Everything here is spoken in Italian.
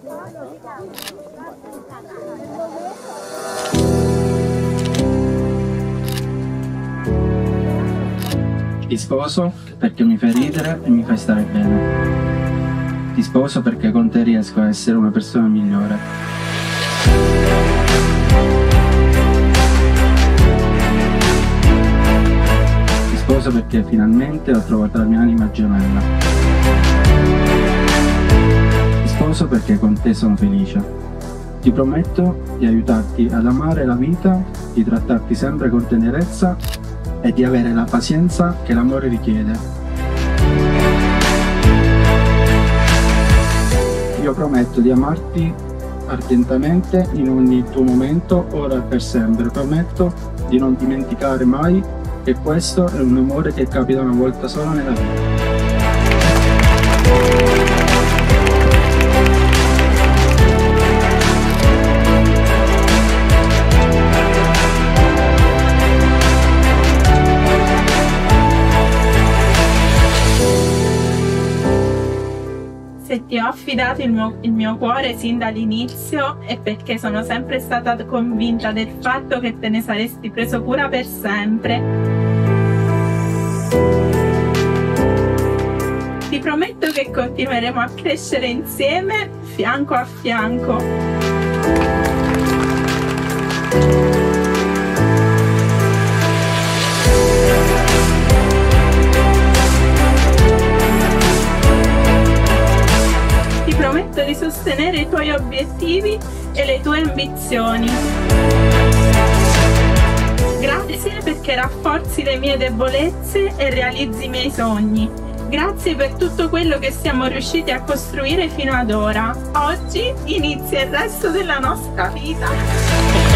Ti sposo perché mi fai ridere e mi fai stare bene. Ti sposo perché con te riesco a essere una persona migliore. Ti sposo perché finalmente ho trovato la mia anima gemella. Ti sposo perché con te sono felice. Ti prometto di aiutarti ad amare la vita, di trattarti sempre con tenerezza e di avere la pazienza che l'amore richiede. Io prometto di amarti ardentamente in ogni tuo momento, ora e per sempre. Prometto di non dimenticare mai che questo è un amore che capita una volta sola nella vita. Se ti ho affidato il mio cuore sin dall'inizio è perché sono sempre stata convinta del fatto che te ne saresti preso cura per sempre. Ti prometto che continueremo a crescere insieme, fianco a fianco. Prometto di sostenere i tuoi obiettivi e le tue ambizioni. Grazie perché rafforzi le mie debolezze e realizzi i miei sogni. Grazie per tutto quello che siamo riusciti a costruire fino ad ora. Oggi inizia il resto della nostra vita.